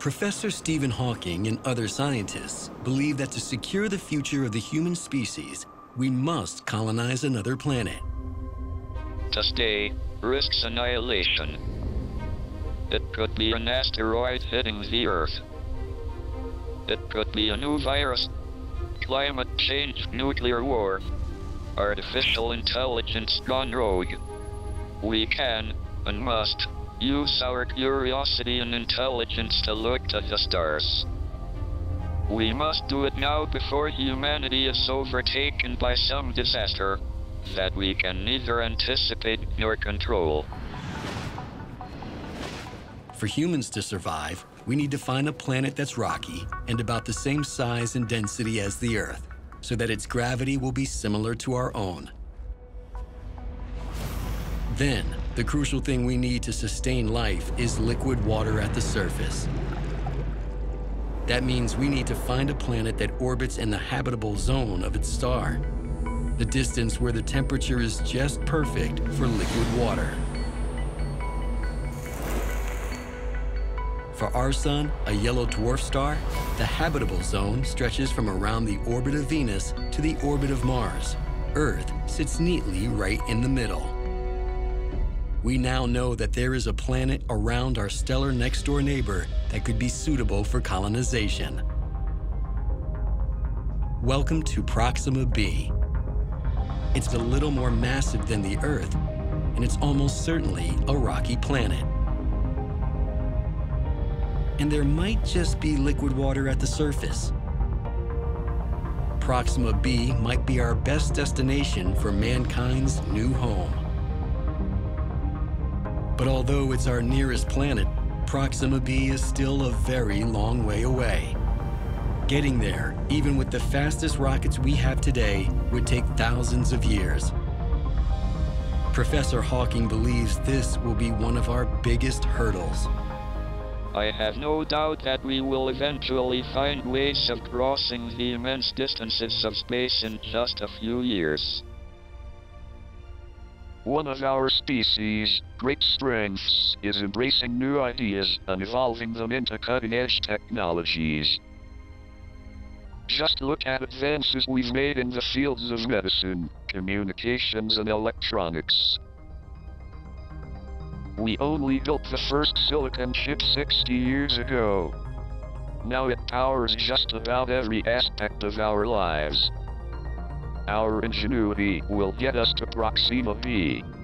Professor Stephen Hawking and other scientists believe that to secure the future of the human species, we must colonize another planet. To stay risks annihilation. It could be an asteroid hitting the Earth. It could be a new virus, climate change, nuclear war, artificial intelligence gone rogue. We can, and must, use our curiosity and intelligence to look to the stars. We must do it now before humanity is overtaken by some disaster that we can neither anticipate nor control. For humans to survive, we need to find a planet that's rocky and about the same size and density as the Earth, so that its gravity will be similar to our own. Then, the crucial thing we need to sustain life is liquid water at the surface. That means we need to find a planet that orbits in the habitable zone of its star, the distance where the temperature is just perfect for liquid water. For our sun, a yellow dwarf star, the habitable zone stretches from around the orbit of Venus to the orbit of Mars. Earth sits neatly right in the middle. We now know that there is a planet around our stellar next-door neighbor that could be suitable for colonization. Welcome to Proxima b. It's a little more massive than the Earth, and it's almost certainly a rocky planet. And there might just be liquid water at the surface. Proxima b might be our best destination for mankind's new home. But although it's our nearest planet, Proxima b is still a very long way away. Getting there, even with the fastest rockets we have today, would take thousands of years. Professor Hawking believes this will be one of our biggest hurdles. I have no doubt that we will eventually find ways of crossing the immense distances of space in just a few years. One of our species' great strengths is embracing new ideas and evolving them into cutting-edge technologies. Just look at advances we've made in the fields of medicine, communications, and electronics. We only built the first silicon chip 60 years ago. Now it powers just about every aspect of our lives. Our ingenuity will get us to Proxima b.